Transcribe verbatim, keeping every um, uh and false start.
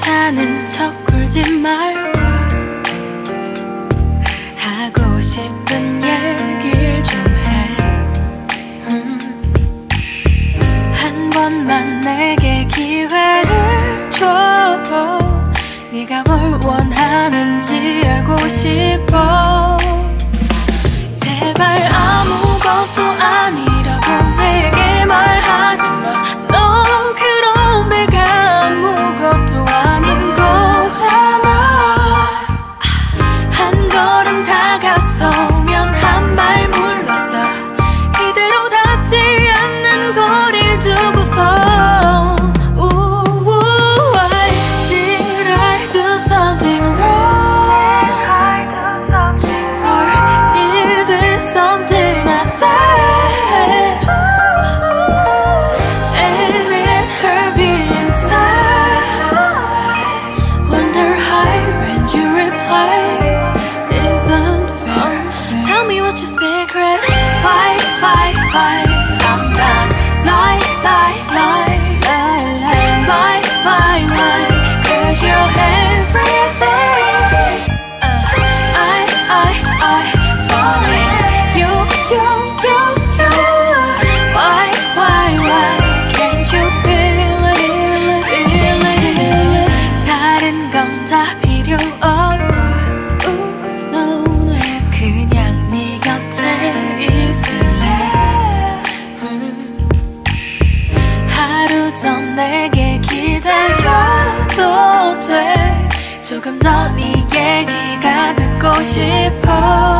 괜찮은 척 굴지 말고 하고 싶은 얘기를 좀 해. 음. 한 번만 내게 기회를 줘. 네가 뭘 원하는지 알고 싶어. 제발 아무것도 아니라고 내게 말하지 마. 너 그럼 내가 아무것도 아닌 거잖아. 한 걸음 다가서면 한 발 물러서 이대로 닿지 않는 거리를 두고서 Ooh, why did I do something wrong? Or is it something I said? And it hurt me inside. Wonder how when you reply is unfair. Tell me what your secret. Why, why, why? I'm not lie, lie, lie, lie, lie. Why, why, why? 'Cause you're everything. Uh, I, I, I fall in you, you, you, you. Why, why, why? Can't you feel it, feel it? 다른 건 다 필요 없고 Ooh, no, no. 그냥 네 곁에 있을래. 음. 하루 전 내게 기다려도 돼. 조금 더 네 얘기가 듣고 싶어.